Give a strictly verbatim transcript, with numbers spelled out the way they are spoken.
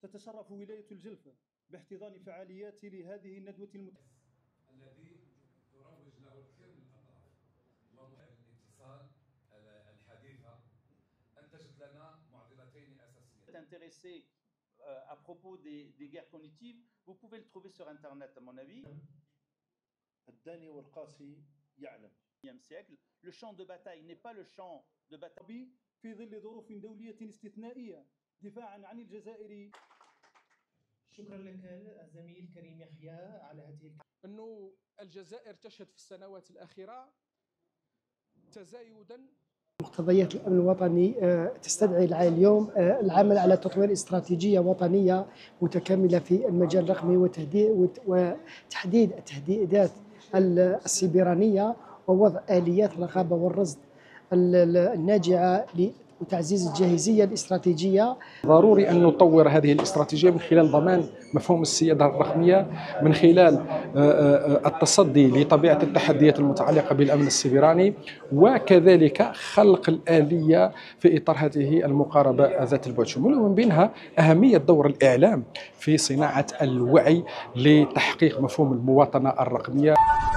تتشرف ولاية الجلف باحتضان فعاليات لهذه الندوة المتحدة الذي تروج له الكثير من الأطراف، والاتصال الحديثة أنتجت لنا معضلتين أساسيتين. Intéressé à propos des, des guerres cognitives, vous pouvez le trouver sur Internet à mon avis. الداني والقاسي يعلم. siècle, le champ de bataille n'est pas le champ de bataille. في ظل ظروف دولية استثنائية دفاعا عن الجزائر. شكرا لك الزميل كريم يحيى على هذه أنه الجزائر تشهد في السنوات الأخيرة تزايدا. مقتضيات الأمن الوطني تستدعي اليوم العمل على تطوير استراتيجية وطنية متكاملة في المجال الرقمي وتحديد التهديدات السيبرانية ووضع آليات الرقابة والرصد الناجعة وتعزيز الجاهزية الاستراتيجية. ضروري أن نطور هذه الاستراتيجية من خلال ضمان مفهوم السيادة الرقمية، من خلال التصدي لطبيعة التحديات المتعلقة بالأمن السيبراني، وكذلك خلق الآلية في إطار هذه المقاربة ذات البعد الشمولي، ومن بينها أهمية دور الإعلام في صناعة الوعي لتحقيق مفهوم المواطنة الرقمية.